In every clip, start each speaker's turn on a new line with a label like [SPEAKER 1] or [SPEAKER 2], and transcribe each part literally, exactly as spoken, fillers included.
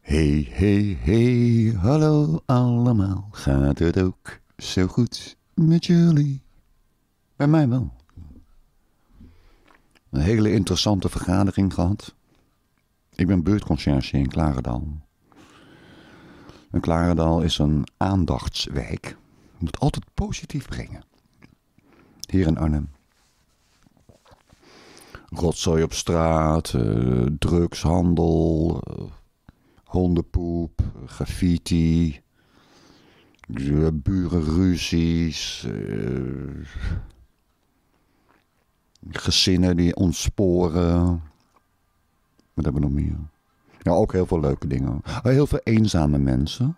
[SPEAKER 1] Hey, hey, hey, hallo allemaal. Gaat het ook zo goed met jullie? Bij mij wel. Een hele interessante vergadering gehad. Ik ben buurtconciërge in Klarendal. En Klarendal is een aandachtswijk. Je moet het altijd positief brengen. Hier in Arnhem. Rotzooi op straat, uh, drugshandel, uh, hondenpoep, graffiti, uh, burenruzies, uh, gezinnen die ontsporen. Wat hebben we nog meer? Ja, ook heel veel leuke dingen. Heel veel eenzame mensen.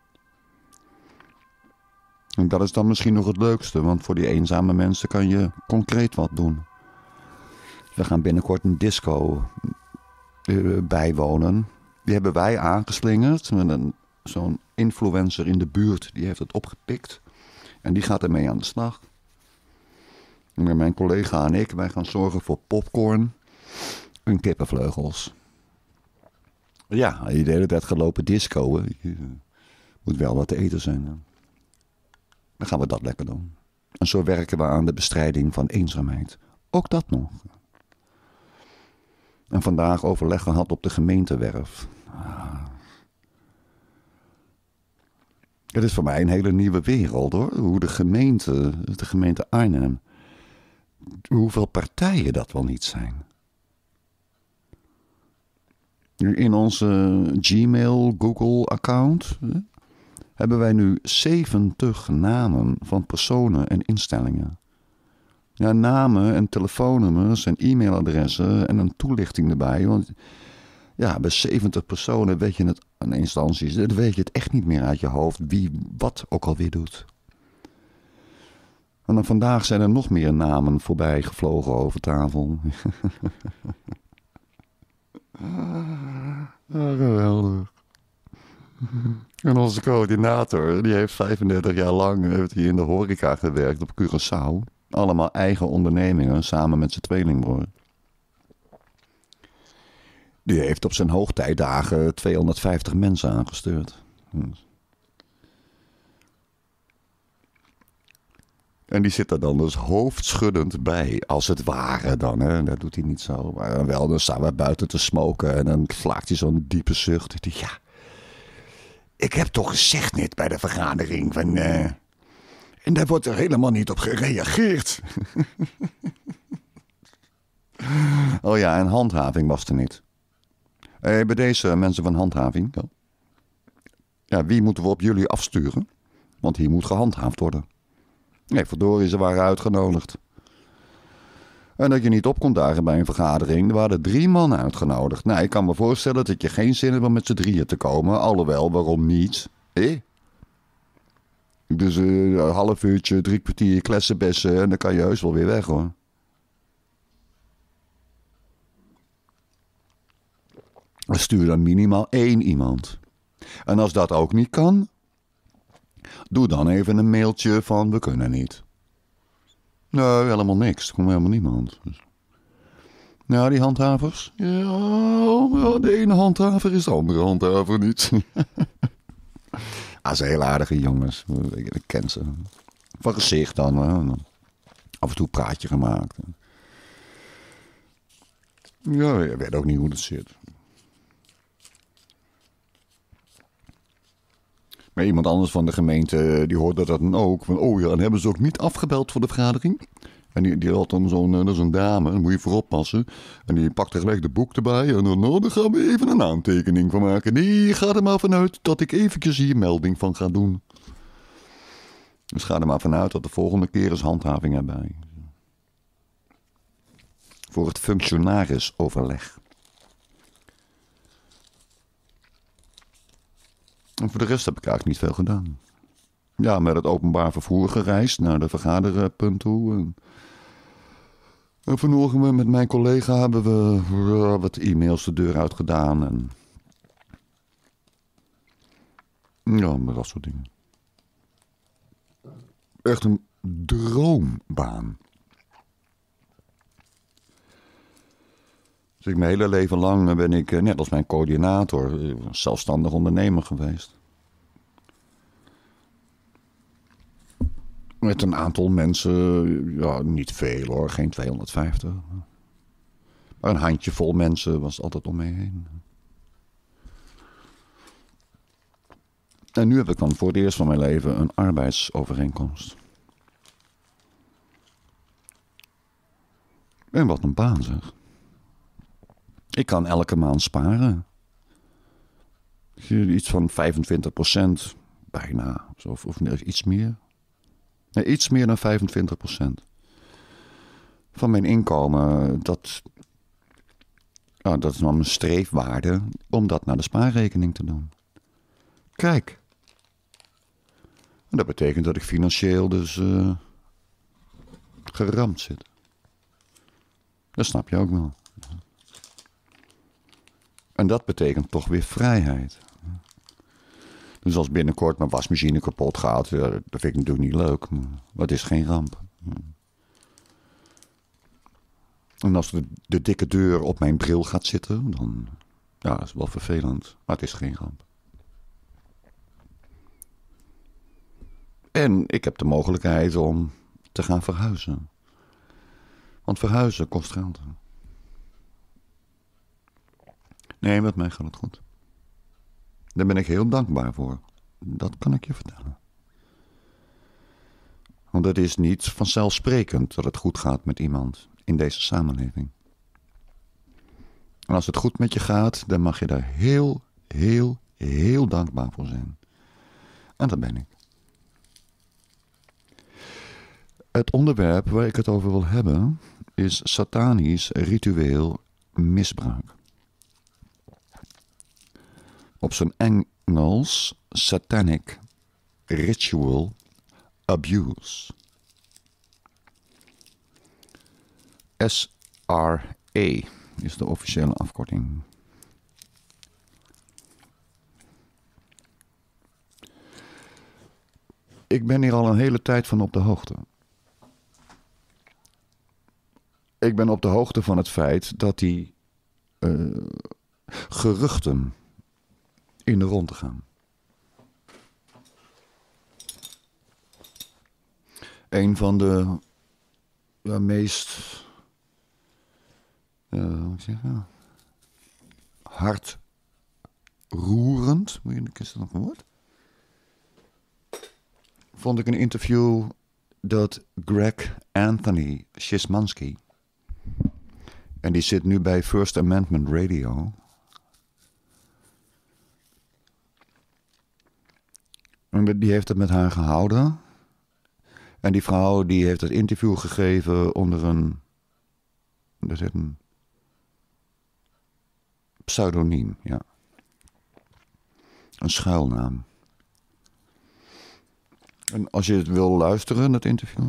[SPEAKER 1] En dat is dan misschien nog het leukste, want voor die eenzame mensen kan je concreet wat doen. We gaan binnenkort een disco uh, bijwonen. Die hebben wij aangeslingerd. Zo'n influencer in de buurt, die heeft het opgepikt. En die gaat ermee aan de slag. En met mijn collega en ik, wij gaan zorgen voor popcorn en kippenvleugels. Ja, je de hele tijd gelopen disco. Moet wel wat te eten zijn. Hè? Dan gaan we dat lekker doen. En zo werken we aan de bestrijding van eenzaamheid. Ook dat nog. En vandaag overleg gehad op de gemeentewerf. Ah. Het is voor mij een hele nieuwe wereld hoor. Hoe de gemeente, de gemeente Arnhem, hoeveel partijen dat wel niet zijn. In onze Gmail, Google-account hebben wij nu zeventig namen van personen en instellingen. Ja, namen en telefoonnummers en e-mailadressen en een toelichting erbij. Want ja, bij zeventig personen weet je het, aan instanties, dan weet je het echt niet meer uit je hoofd wie wat ook alweer doet. En dan vandaag zijn er nog meer namen voorbij gevlogen over tafel. Ah, geweldig. En onze coördinator, die heeft vijfendertig jaar lang heeft hij in de horeca gewerkt op Curaçao. Allemaal eigen ondernemingen, samen met zijn tweelingbroer. Die heeft op zijn hoogtijdagen tweehonderdvijftig mensen aangestuurd. En die zit er dan dus hoofdschuddend bij, als het ware dan. Hè? Dat doet hij niet zo. Maar dan wel, dan staan we buiten te smoken en dan slaakt hij zo'n diepe zucht. Hij ja, ik heb toch gezegd net bij de vergadering van... Uh... En daar wordt er helemaal niet op gereageerd. Oh ja, en handhaving was er niet. Hey, bij deze mensen van handhaving. Ja. ja, wie moeten we op jullie afsturen? Want hier moet gehandhaafd worden. Nee, verdorie, ze waren uitgenodigd. En dat je niet op kon dagen bij een vergadering, er waren drie man uitgenodigd. Nou, ik kan me voorstellen dat je geen zin hebt om met z'n drieën te komen. Alhoewel, waarom niet? Eh? Dus uh, een half uurtje, drie kwartier klessenbessen en dan kan je heus wel weer weg hoor. Stuur dan minimaal één iemand. En als dat ook niet kan, doe dan even een mailtje van we kunnen niet. Nee, helemaal niks. Er komt helemaal niemand. Nou, die handhavers. Ja, de ene handhaver is de andere handhaver niet. Ah, ze zijn heel aardige jongens. Ik ken ze. Van gezicht dan. Hè. Af en toe een praatje gemaakt. Ja, je weet ook niet hoe dat zit. Maar iemand anders van de gemeente, die hoorde dat dan ook. Van, oh ja, dan hebben ze ook niet afgebeld voor de vergadering. En die, die had dan zo'n, dat is een dame, daar moet je voor oppassen. En die pakt er gelijk de boek erbij. En dan, nou, daar gaan we even een aantekening van maken. Nee, ga er maar vanuit dat ik eventjes hier melding van ga doen. Dus ga er maar vanuit dat de volgende keer eens handhaving erbij. Voor het functionarisoverleg. En voor de rest heb ik eigenlijk niet veel gedaan. Ja, met het openbaar vervoer gereisd naar de vergaderpunt toe. En, en vanochtend met mijn collega hebben we uh, wat e-mails de deur uit gedaan. En, ja, met dat soort dingen. Echt een droombaan. Dus ik mijn hele leven lang ben ik, net als mijn coördinator, zelfstandig ondernemer geweest. Met een aantal mensen, ja, niet veel hoor, geen tweehonderdvijftig. Maar een handjevol mensen was altijd om me heen. En nu heb ik dan voor het eerst van mijn leven een arbeidsovereenkomst. En wat een baan zeg. Ik kan elke maand sparen. Iets van vijfentwintig procent, bijna, of, of iets meer. Nee, iets meer dan vijfentwintig procent van mijn inkomen. Dat, nou, dat is dan mijn streefwaarde om dat naar de spaarrekening te doen. Kijk. En dat betekent dat ik financieel dus uh, geramd zit. Dat snap je ook wel. En dat betekent toch weer vrijheid. Dus als binnenkort mijn wasmachine kapot gaat, ja, dat vind ik natuurlijk niet leuk. Maar het is geen ramp. En als de, de dikke deur op mijn bril gaat zitten, dan ja, dat is wel vervelend. Maar het is geen ramp. En ik heb de mogelijkheid om te gaan verhuizen. Want verhuizen kost geld. Nee, met mij gaat het goed. Daar ben ik heel dankbaar voor. Dat kan ik je vertellen. Want het is niet vanzelfsprekend dat het goed gaat met iemand in deze samenleving. En als het goed met je gaat, dan mag je daar heel, heel, heel dankbaar voor zijn. En dat ben ik. Het onderwerp waar ik het over wil hebben is satanisch ritueel misbruik. Op zijn Engels satanic ritual abuse. S R A is de officiële afkorting. Ik ben hier al een hele tijd van op de hoogte. Ik ben op de hoogte van het feit dat die uh, geruchten in de rondte gaan. Een van de ja, meest uh, hoe moet ik zeggen, hartroerend, moet je, is dat nog een woord? Vond ik een interview dat Greg Anthony Szymanski, en die zit nu bij First Amendment Radio. En die heeft het met haar gehouden. En die vrouw die heeft het interview gegeven onder een, dat is een pseudoniem, ja. Een schuilnaam. En als je het wil luisteren, dat interview,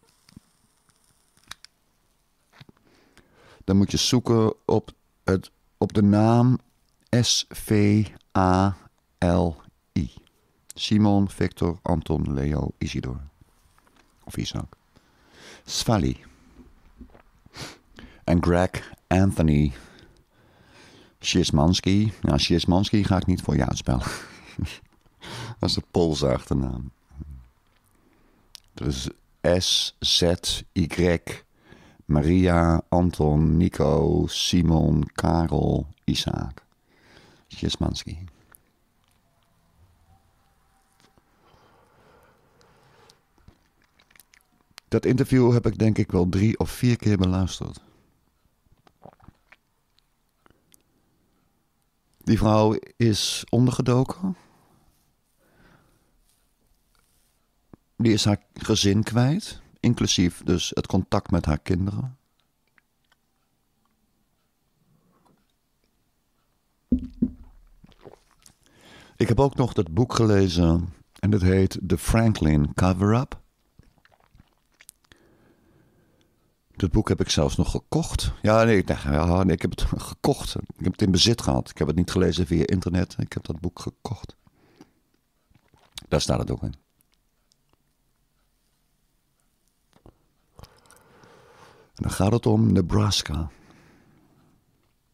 [SPEAKER 1] dan moet je zoeken op, het, op de naam S V A L I. Simon, Victor, Anton, Leo, Isidor. Of Isaac. Svali. En Greg Anthony Szymanski. Nou, Szymanski ga ik niet voor je uitspellen. Dat is de Poolse achternaam. Dus S, Z, Y, Maria, Anton, Nico, Simon, Karel, Isaac. Szymanski. Dat interview heb ik denk ik wel drie of vier keer beluisterd. Die vrouw is ondergedoken. Die is haar gezin kwijt, inclusief dus het contact met haar kinderen. Ik heb ook nog dat boek gelezen en dat heet The Franklin Cover-Up. Dat boek heb ik zelfs nog gekocht. Ja, nee, nee, ja, nee, ik heb het gekocht. Ik heb het in bezit gehad. Ik heb het niet gelezen via internet. Ik heb dat boek gekocht. Daar staat het ook in. En dan gaat het om Nebraska.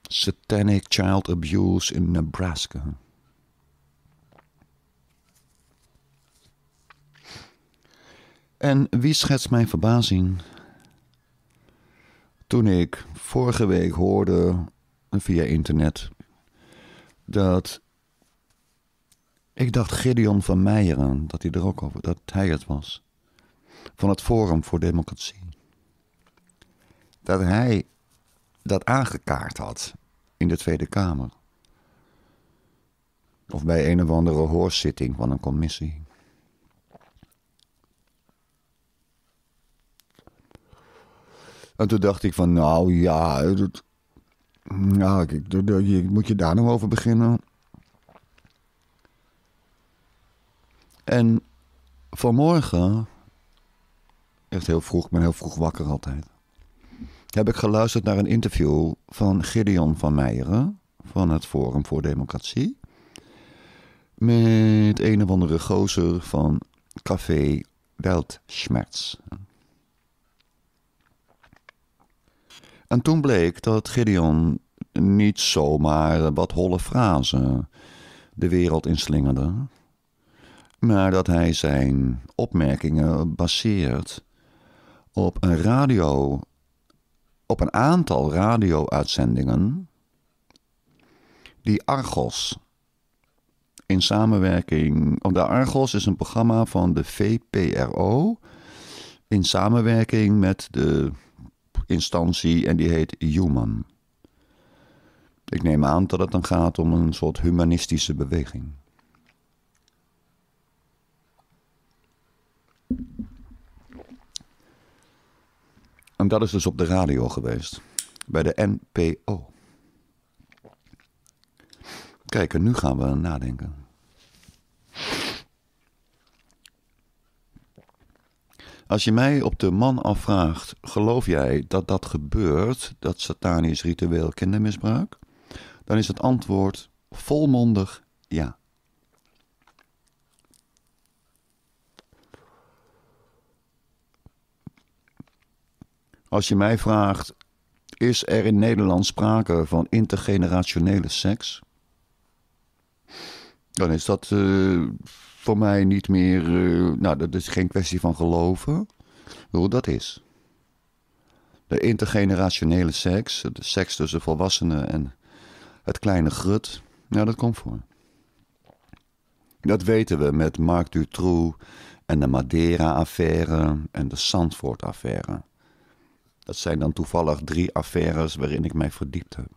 [SPEAKER 1] Satanic child abuse in Nebraska. En wie schetst mijn verbazing toen ik vorige week hoorde via internet dat ik dacht Gideon van Meijeren, dat hij er ook over, dat hij het was, van het Forum voor Democratie. Dat hij dat aangekaart had in de Tweede Kamer. Of bij een of andere hoorzitting van een commissie. En toen dacht ik van, nou ja, dat, nou, ik, dat, dat, moet je daar nog over beginnen? En vanmorgen, echt heel vroeg, ik ben heel vroeg wakker altijd, heb ik geluisterd naar een interview van Gideon van Meijeren van het Forum voor Democratie. Met een of andere gozer van Café Weltschmerz. En toen bleek dat Gideon niet zomaar wat holle frazen de wereld inslingerde, maar dat hij zijn opmerkingen baseert op een radio, op een aantal radio-uitzendingen die Argos in samenwerking, de Argos is een programma van de V P R O in samenwerking met de instantie en die heet Human. Ik neem aan dat het dan gaat om een soort humanistische beweging. En dat is dus op de radio geweest. Bij de N P O. Kijk, en nu gaan we nadenken. Als je mij op de man afvraagt, geloof jij dat dat gebeurt, dat satanisch ritueel kindermisbruik? Dan is het antwoord volmondig ja. Als je mij vraagt, is er in Nederland sprake van intergenerationele seks? Dan is dat uh, voor mij niet meer, uh, nou dat is geen kwestie van geloven, hoe dat is. De intergenerationele seks, de seks tussen volwassenen en het kleine grut, nou dat komt voor. Dat weten we met Marc Dutroux en de Madeira-affaire en de Zandvoort-affaire. Dat zijn dan toevallig drie affaires waarin ik mij verdiept heb.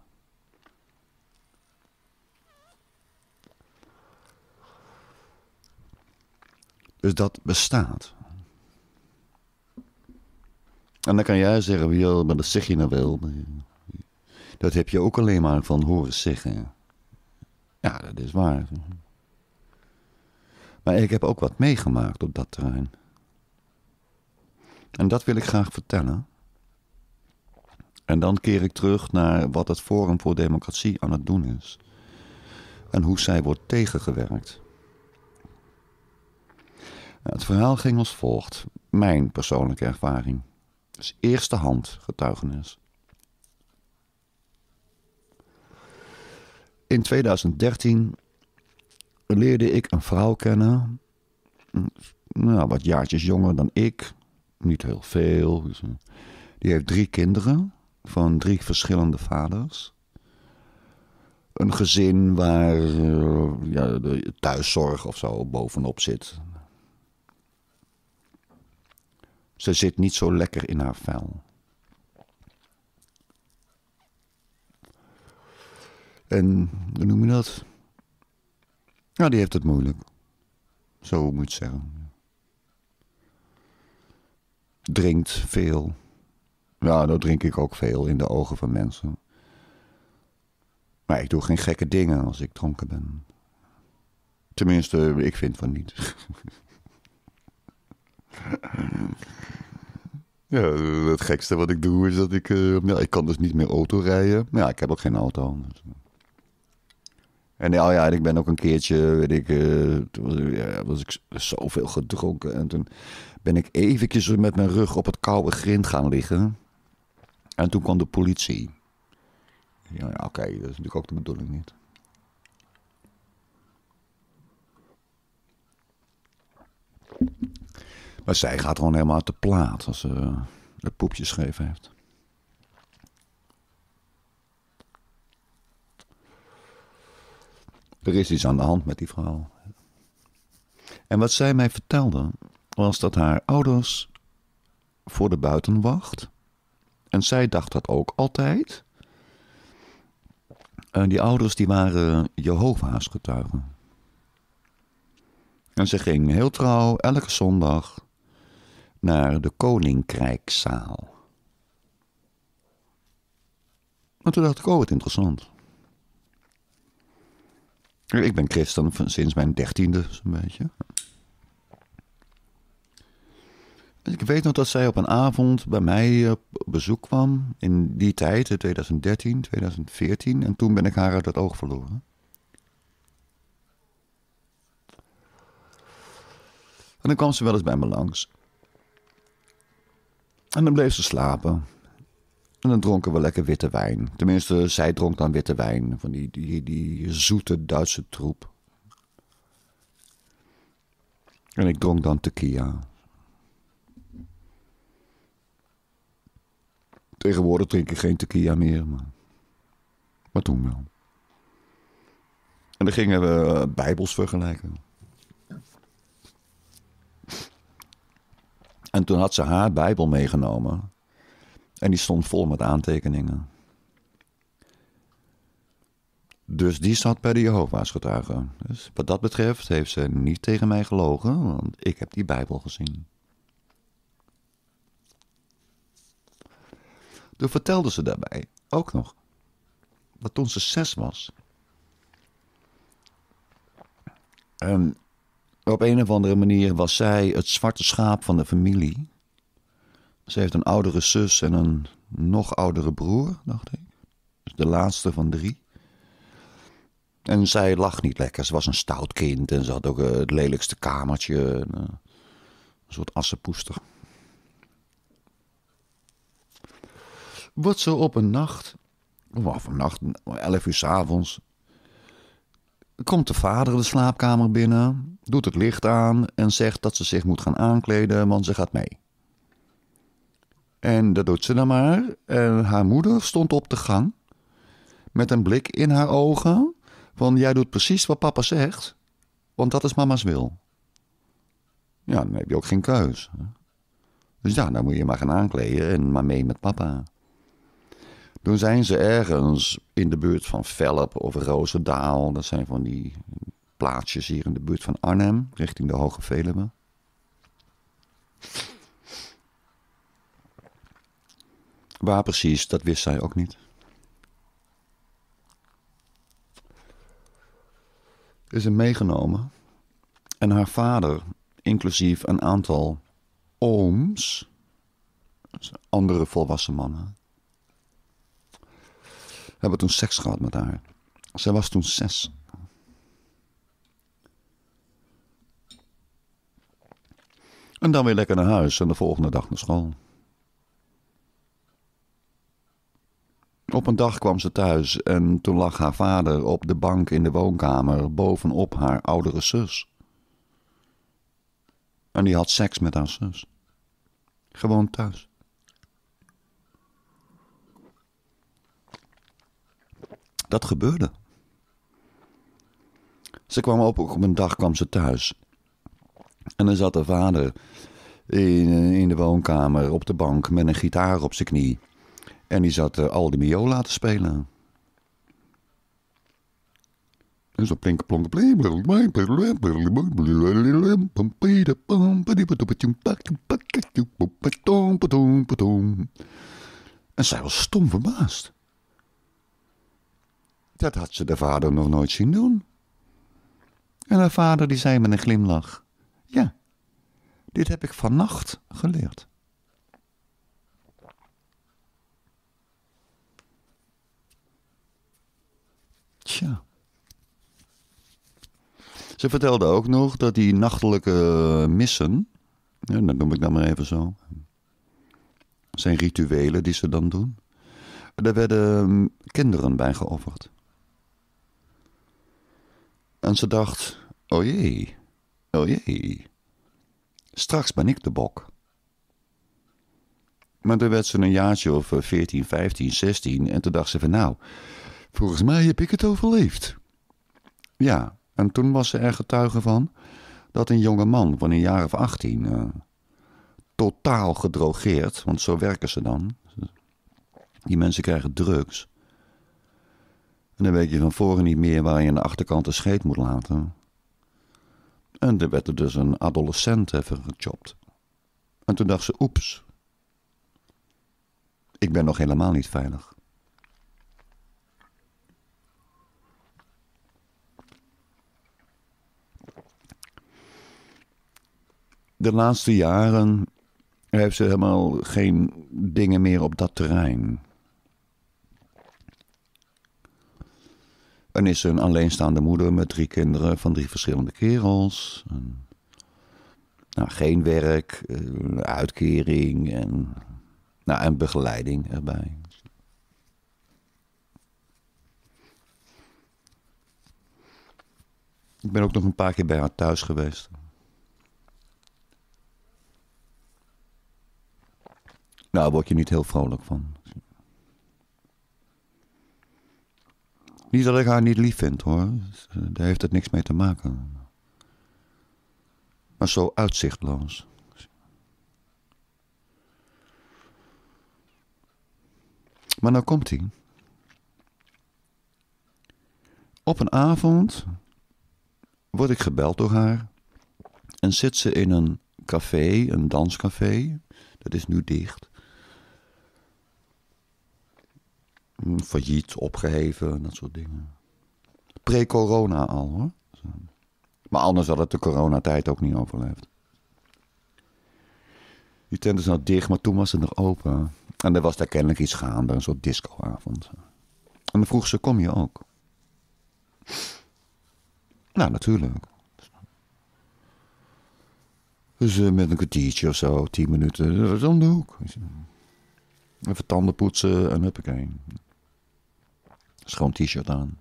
[SPEAKER 1] Dus dat bestaat. En dan kan jij zeggen, joh, maar dat zeg je nou wel. Dat heb je ook alleen maar van horen zeggen. Ja, dat is waar. Maar ik heb ook wat meegemaakt op dat terrein. En dat wil ik graag vertellen. En dan keer ik terug naar wat het Forum voor Democratie aan het doen is. En hoe zij wordt tegengewerkt. Nou, het verhaal ging als volgt. Mijn persoonlijke ervaring. Dus eerste hand getuigenis. In tweeduizend dertien leerde ik een vrouw kennen. Nou, wat jaartjes jonger dan ik. Niet heel veel. Die heeft drie kinderen. Van drie verschillende vaders. Een gezin waar uh, ja, de thuiszorg of zo bovenop zit. Ze zit niet zo lekker in haar vel. En, hoe noem je dat? Nou, die heeft het moeilijk. Zo moet je het zeggen. Drinkt veel. Ja, nou drink ik ook veel in de ogen van mensen. Maar ik doe geen gekke dingen als ik dronken ben. Tenminste, ik vind van niet. Ja, het gekste wat ik doe is dat ik... Uh, ja, ik kan dus niet meer auto rijden. Maar ja, ik heb ook geen auto. Dus. En ja, ja, ik ben ook een keertje, weet ik... Uh, toen was, ja, was ik zoveel gedronken. En toen ben ik eventjes met mijn rug op het koude grind gaan liggen. En toen kwam de politie. Ja, ja oké, okay, dat is natuurlijk ook de bedoeling niet. Maar zij gaat gewoon helemaal uit de plaat als ze de poepjes scheef heeft. Er is iets aan de hand met die vrouw. En wat zij mij vertelde, was dat haar ouders voor de buitenwacht. En zij dacht dat ook altijd. En die ouders die waren Jehovah's getuigen. En ze ging heel trouw elke zondag naar de Koninkrijkszaal. En toen dacht ik, oh wat interessant. Ik ben christen sinds mijn dertiende, zo'n beetje. Ik weet nog dat zij op een avond bij mij op bezoek kwam. In die tijd, in twintig dertien, twintig veertien. En toen ben ik haar uit het oog verloren. En dan kwam ze wel eens bij me langs. En dan bleef ze slapen. En dan dronken we lekker witte wijn. Tenminste, zij dronk dan witte wijn. Van die, die, die zoete Duitse troep. En ik dronk dan tequila. Tegenwoordig drink ik geen tequila meer. Maar, maar toen wel. En dan gingen we bijbels vergelijken. En toen had ze haar bijbel meegenomen. En die stond vol met aantekeningen. Dus die zat bij de Jehovah's getuigen. Dus wat dat betreft heeft ze niet tegen mij gelogen, want ik heb die bijbel gezien. Toen vertelde ze daarbij ook nog dat toen ze zes was. En op een of andere manier was zij het zwarte schaap van de familie. Ze heeft een oudere zus en een nog oudere broer, dacht ik. Dus de laatste van drie. En zij lag niet lekker. Ze was een stout kind en ze had ook het lelijkste kamertje. Een, een soort assenpoester. Wat ze op een nacht, of een nacht, elf uur 's avonds, komt de vader de slaapkamer binnen, doet het licht aan en zegt dat ze zich moet gaan aankleden, want ze gaat mee. En dat doet ze dan maar. En haar moeder stond op de gang met een blik in haar ogen van jij doet precies wat papa zegt, want dat is mama's wil. Ja, dan heb je ook geen keus. Dus ja, dan moet je maar gaan aankleden en maar mee met papa. Toen zijn ze ergens in de buurt van Velp of Roosendaal. Dat zijn van die plaatsjes hier in de buurt van Arnhem, richting de Hoge Veluwe. Waar precies, dat wist zij ook niet. Is hem meegenomen. En haar vader, inclusief een aantal ooms, dus andere volwassen mannen, hebben toen seks gehad met haar. Zij was toen zes. En dan weer lekker naar huis en de volgende dag naar school. Op een dag kwam ze thuis en toen lag haar vader op de bank in de woonkamer bovenop haar oudere zus. En die had seks met haar zus. Gewoon thuis. Dat gebeurde. Ze kwam op, op een dag kwam ze thuis. En dan zat de vader in, in de woonkamer op de bank met een gitaar op zijn knie. En die zat uh, al die Miola te spelen. En zo plinken plonken pling. En zij was stom verbaasd. Dat had ze de vader nog nooit zien doen. En haar vader die zei met een glimlach: ja, dit heb ik vannacht geleerd. Tja. Ze vertelde ook nog dat die nachtelijke missen, ja, dat noem ik dan maar even zo, zijn rituelen die ze dan doen. Er werden kinderen bij geofferd. En ze dacht, oh jee, oh jee, straks ben ik de bok. Maar toen werd ze een jaartje of veertien, vijftien, zestien en toen dacht ze van nou, volgens mij heb ik het overleefd. Ja, en toen was ze er getuige van dat een jonge man van een jaar of achttien, uh, totaal gedrogeerd, want zo werken ze dan. Die mensen krijgen drugs. En dan weet je van voren niet meer waar je aan de achterkant de scheet moet laten. En er werd er dus een adolescent even gechopt. En toen dacht ze, oeps, ik ben nog helemaal niet veilig. De laatste jaren heeft ze helemaal geen dingen meer op dat terrein. En is ze een alleenstaande moeder met drie kinderen van drie verschillende kerels. En, nou, geen werk, uitkering en, nou, en begeleiding erbij. Ik ben ook nog een paar keer bij haar thuis geweest. Nou, daar word je niet heel vrolijk van. Niet dat ik haar niet lief vind, hoor. Daar heeft het niks mee te maken. Maar zo uitzichtloos. Maar nou komt hij. Op een avond word ik gebeld door haar. En zit ze in een café, een danscafé. Dat is nu dicht. Failliet, opgeheven, dat soort dingen. Pre-corona al, hoor. Maar anders had het de coronatijd ook niet overleefd. Die tent is nou dicht, maar toen was het nog open. En er was daar kennelijk iets gaande, een soort discoavond. En dan vroeg ze, kom je ook? Nou, natuurlijk. Dus uh, met een kwartiertje of zo, tien minuten, dat is om de hoek. Even tanden poetsen en huppakee. Schoon t-shirt aan.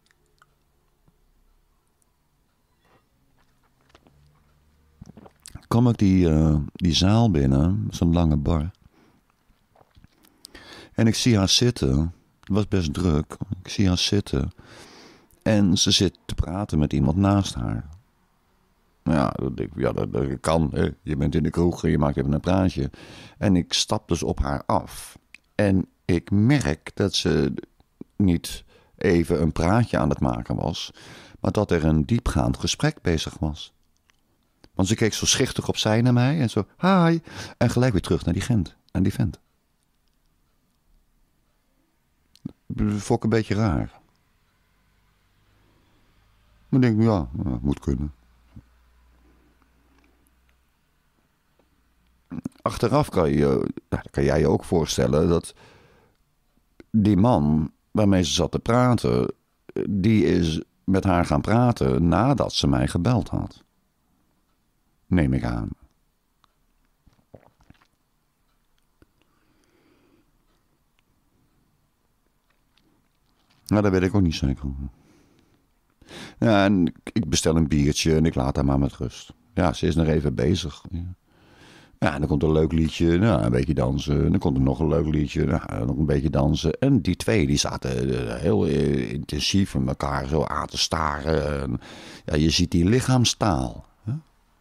[SPEAKER 1] Kom ik die, uh, die zaal binnen, zo'n lange bar. En ik zie haar zitten. Het was best druk. Ik zie haar zitten. En ze zit te praten met iemand naast haar. Ja, dat, ja, dat, dat kan. Hè. Je bent in de kroeg en je maakt even een praatje. En ik stap dus op haar af. En ik merk dat ze niet even een praatje aan het maken was, maar dat er een diepgaand gesprek bezig was. Want ze keek zo schichtig opzij naar mij en zo, hi, en gelijk weer terug naar die gent, naar die vent. Dat vond ik een beetje raar. Maar ik denk, ja, dat moet kunnen. Achteraf kan, je, kan jij je ook voorstellen dat die man waarmee ze zat te praten, die is met haar gaan praten nadat ze mij gebeld had. Neem ik aan. Nou, dat weet ik ook niet zeker. Ja, en ik bestel een biertje en ik laat haar maar met rust. Ja, ze is nog even bezig. Ja. Ja, en dan komt een leuk liedje, nou, een beetje dansen. En dan komt er nog een leuk liedje, nou, nog een beetje dansen. En die twee, die zaten heel intensief met elkaar zo aan te staren. En, ja, je ziet die lichaamstaal. Hè?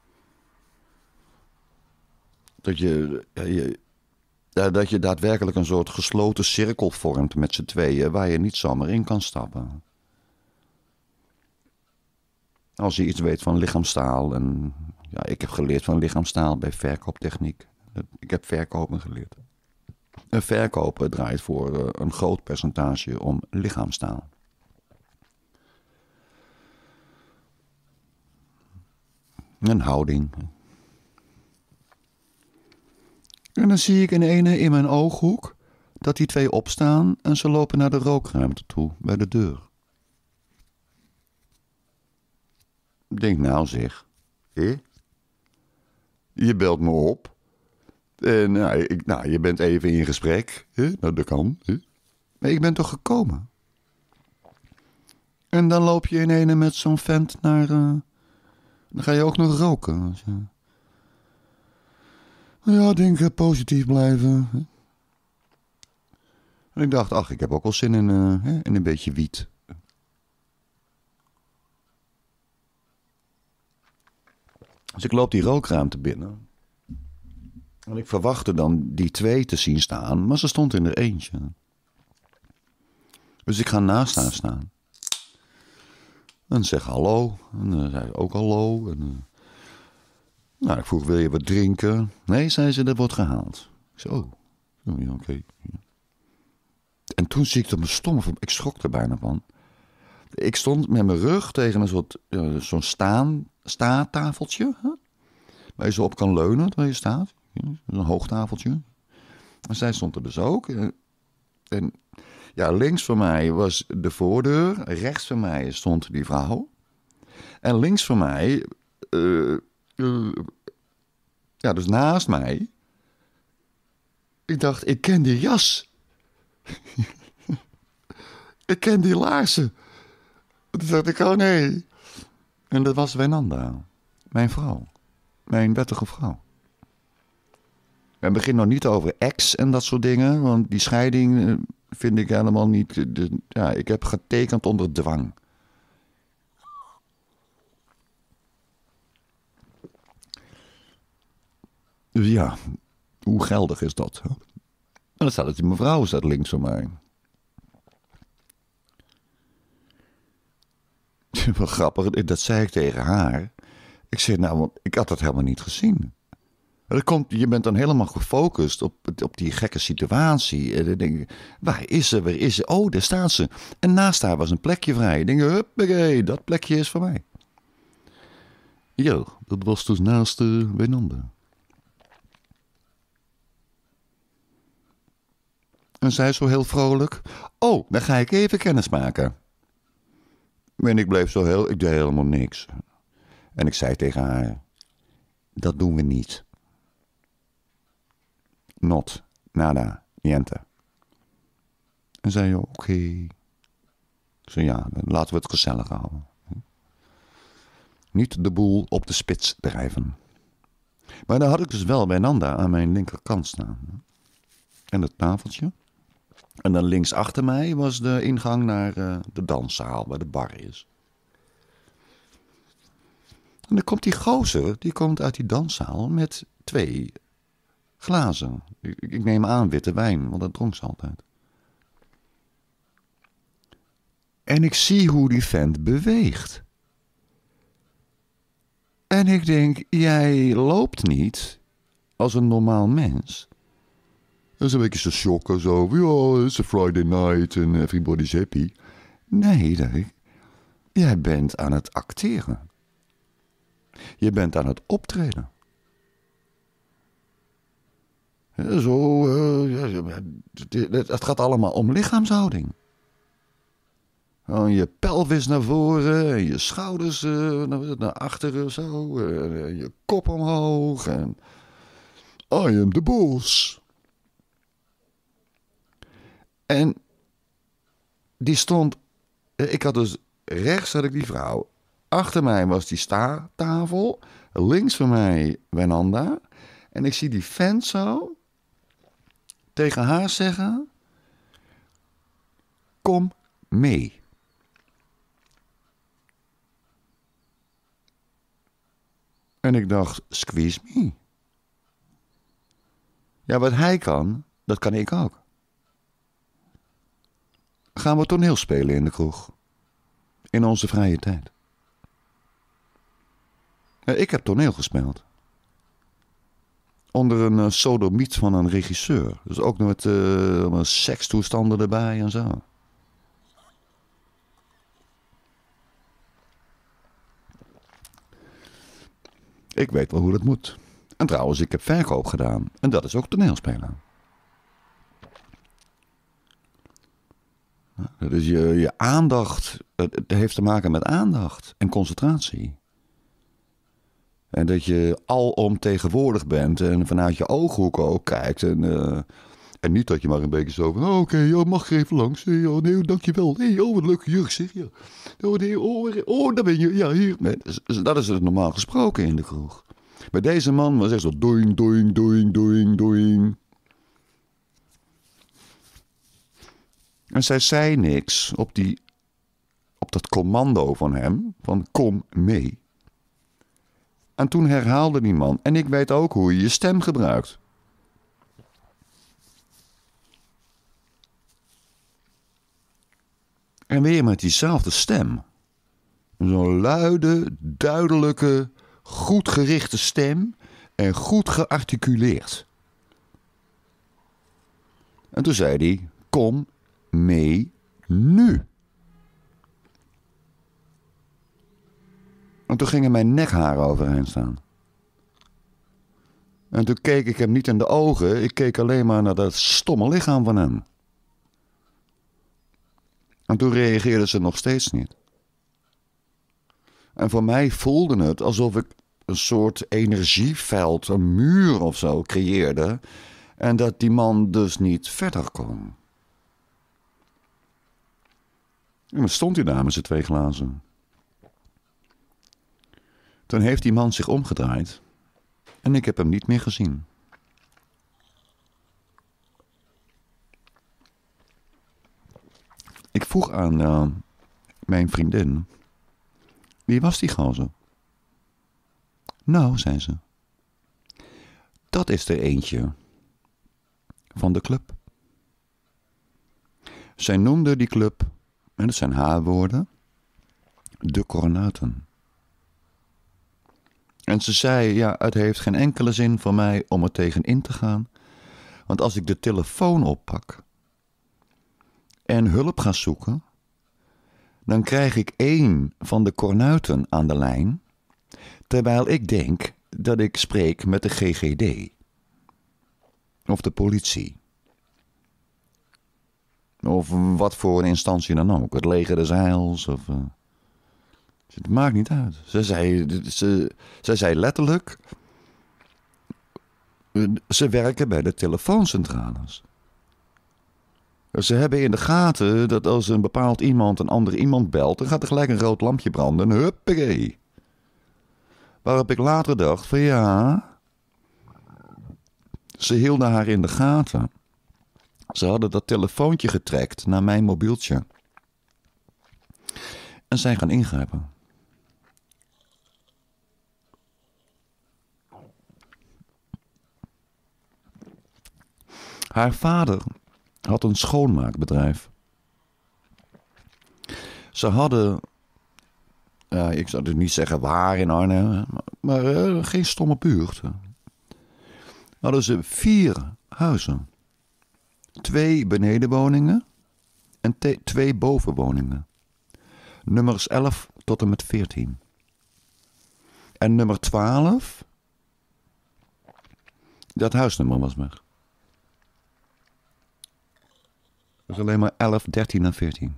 [SPEAKER 1] Dat je, ja, je, ja, dat je daadwerkelijk een soort gesloten cirkel vormt met z'n tweeën, waar je niet zomaar in kan stappen. Als je iets weet van lichaamstaal en... Ja, ik heb geleerd van lichaamstaal bij verkooptechniek. Ik heb verkopen geleerd. Een verkoper draait voor een groot percentage om lichaamstaal. Een houding. En dan zie ik in ene in mijn ooghoek dat die twee opstaan en ze lopen naar de rookruimte toe bij de deur. Ik denk, nou zeg, hé? Je belt me op. En nou, ik, nou, je bent even in gesprek. Hè? Nou, dat kan. Hè? Maar ik ben toch gekomen? En dan loop je in ene met zo'n vent naar... Uh, dan ga je ook nog roken. Als je... Ja, denk uh, positief blijven. En ik dacht, ach, ik heb ook wel zin in, uh, in een beetje wiet. Dus ik loop die rookruimte binnen. En ik verwachtte dan die twee te zien staan, maar ze stond in er eentje. Dus ik ga naast haar staan. En zeg hallo. En dan zei ze ook hallo. En, uh, nou, ik vroeg, wil je wat drinken? Nee, zei ze, dat wordt gehaald. Ik zei, oh, oh ja, oké. Okay. En toen zie ik dat mijn stom, ik schrok er bijna van. Ik stond met mijn rug tegen een soort, uh, zo'n staan, staattafeltje. Huh? Waar je zo op kan leunen, waar je staat. Een hoogtafeltje. En zij stond er dus ook. En, en ja, links van mij was de voordeur. Rechts van mij stond die vrouw. En links van mij... Uh, uh, ja, dus naast mij... Ik dacht, ik ken die jas. Ik ken die laarzen. Toen dacht ik, oh nee. En dat was Wijnanda. Mijn vrouw. Mijn wettige vrouw. We beginnen nog niet over ex en dat soort dingen. Want die scheiding vind ik helemaal niet... De, ja, ik heb getekend onder dwang. Dus ja, hoe geldig is dat? Hè? En dan staat het, die mevrouw staat links van mij. Wat grappig, dat zei ik tegen haar. Ik zei, nou, want ik had dat helemaal niet gezien. Dat komt, je bent dan helemaal gefocust op, op die gekke situatie. En dan denk je, waar is ze, waar is ze? Oh, daar staat ze. En naast haar was een plekje vrij. Ik denk, huppakee, dat plekje is voor mij. Jo, dat was dus naast de uh, Wijnanda. En zij zo heel vrolijk. Oh, dan ga ik even kennis maken. En ik bleef zo heel, ik deed helemaal niks. En ik zei tegen haar, dat doen we niet. Not, nada, niente. En zei, oké. Okay. Ik zei, ja, dan laten we het gezellig houden. Niet de boel op de spits drijven. Maar daar had ik dus wel Wijnanda aan mijn linkerkant staan. En het tafeltje. En dan links achter mij was de ingang naar uh, de danszaal, waar de bar is. En dan komt die gozer, die komt uit die danszaal met twee glazen. Ik, ik neem aan witte wijn, want dat dronk ze altijd. En ik zie hoe die vent beweegt. En ik denk, jij loopt niet als een normaal mens. Dat is een beetje zo shocken, zo. Ja, it's a Friday night and everybody's happy. Nee, nee. Jij bent aan het acteren. Je bent aan het optreden. Ja, zo, uh, het gaat allemaal om lichaamshouding. Oh, je pelvis naar voren, en je schouders uh, naar, naar achteren, zo, uh, je kop omhoog en I am the boss. En die stond, ik had dus rechts had ik die vrouw, achter mij was die staattafel, links van mij Wijnanda en ik zie die vent zo tegen haar zeggen, kom mee. En ik dacht, squeeze me. Ja, wat hij kan, dat kan ik ook. Gaan we toneel spelen in de kroeg. In onze vrije tijd. Ja, ik heb toneel gespeeld. Onder een uh, sodomiet van een regisseur. Dus ook met uh, sekstoestanden erbij en zo. Ik weet wel hoe dat moet. En trouwens, ik heb verkoop gedaan. En dat is ook toneelspelen. Dus je, je aandacht, het, het heeft te maken met aandacht en concentratie. En dat je alom tegenwoordig bent en vanuit je ooghoek ook kijkt. En, uh, En niet dat je maar een beetje zo van... Oh, oké, okay, oh, mag ik even langs? Hey, oh, nee, dankjewel. Hey, oh, wat leuke jurk, zeg je. Oh, nee, oh, oh, daar ben je. Ja, hier. Nee, dat is het normaal gesproken in de kroeg. Bij deze man was echt zo... Doing, doing, doing, doing, doing. En zij zei niks op, die, op dat commando van hem. Van kom mee. En toen herhaalde die man... En ik weet ook hoe je je stem gebruikt. En weer met diezelfde stem. Zo'n luide, duidelijke, goed gerichte stem. En goed gearticuleerd. En toen zei hij... Kom mee nu. En toen gingen mijn nekharen overeind staan. En toen keek ik hem niet in de ogen. Ik keek alleen maar naar dat stomme lichaam van hem. En toen reageerde ze nog steeds niet. En voor mij voelde het alsof ik een soort energieveld, een muur of zo creëerde. En dat die man dus niet verder kon. En dan stond hij daar met zijn twee glazen. Toen heeft die man zich omgedraaid. En ik heb hem niet meer gezien. Ik vroeg aan uh, mijn vriendin. Wie was die gozer? Nou, zei ze. Dat is er eentje. Van de club. Zij noemde die club, en dat zijn haar woorden, de Kornuiten. En ze zei, ja, het heeft geen enkele zin voor mij om er tegenin te gaan. Want als ik de telefoon oppak en hulp ga zoeken, dan krijg ik één van de Kornuiten aan de lijn, terwijl ik denk dat ik spreek met de G G D. Of de politie. Of wat voor een instantie dan ook. Het leger des Heils. Of, uh... Het maakt niet uit. Ze zei, ze, ze zei letterlijk... Ze werken bij de telefooncentrales. Ze hebben in de gaten dat als een bepaald iemand een ander iemand belt... dan gaat er gelijk een rood lampje branden. En huppakee. Waarop ik later dacht van ja... Ze hielden haar in de gaten. Ze hadden dat telefoontje getrekt naar mijn mobieltje. En zij gaan ingrijpen. Haar vader had een schoonmaakbedrijf. Ze hadden, uh, ik zou dus niet zeggen waar in Arnhem, maar uh, geen stomme buurt. Hadden ze vier huizen. Twee benedenwoningen en te- twee bovenwoningen. Nummers elf tot en met veertien. En nummer twaalf, dat huisnummer was weg. Dus alleen maar elf, dertien en veertien.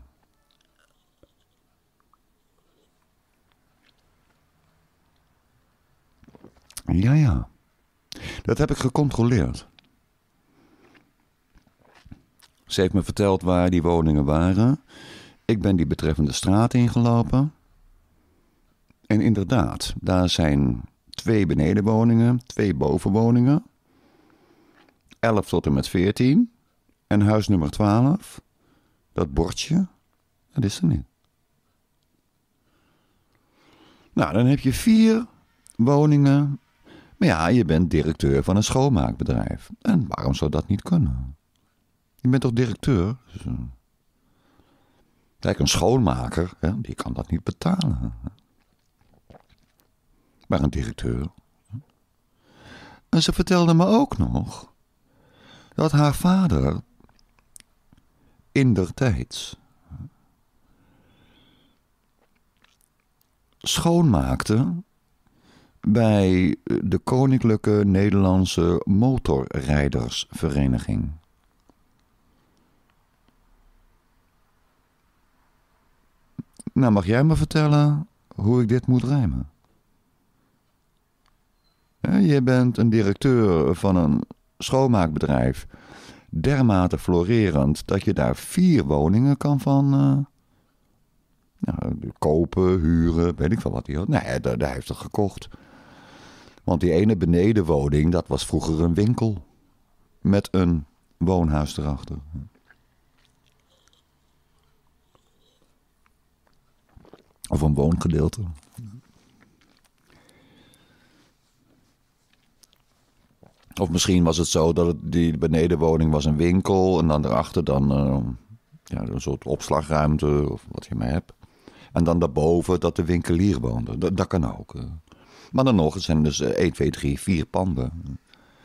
[SPEAKER 1] Ja, ja. Dat heb ik gecontroleerd. Ze heeft me verteld waar die woningen waren. Ik ben die betreffende straat ingelopen. En inderdaad, daar zijn twee benedenwoningen, twee bovenwoningen. elf tot en met veertien. En huis nummer twaalf, dat bordje, dat is er niet. Nou, dan heb je vier woningen. Maar ja, je bent directeur van een schoonmaakbedrijf. En waarom zou dat niet kunnen? Je bent toch directeur? Dus, uh... Kijk, een schoonmaker, hè, die kan dat niet betalen. Maar een directeur. En ze vertelde me ook nog dat haar vader indertijds schoonmaakte bij de Koninklijke Nederlandse Motorrijdersvereniging. Nou, mag jij me vertellen hoe ik dit moet rijmen? Ja, je bent een directeur van een schoonmaakbedrijf dermate florerend dat je daar vier woningen kan van uh, nou, kopen, huren, weet ik veel wat hij had. Nee, daar, daar heeft hij gekocht. Want die ene benedenwoning, dat was vroeger een winkel met een woonhuis erachter. Of een woongedeelte. Of misschien was het zo dat het, die benedenwoning was een winkel en dan daarachter dan uh, ja, een soort opslagruimte of wat je maar hebt. En dan daarboven dat de winkelier woonde. Dat, dat kan ook. Uh. Maar dan nog, het zijn dus uh, één, twee, drie, vier panden.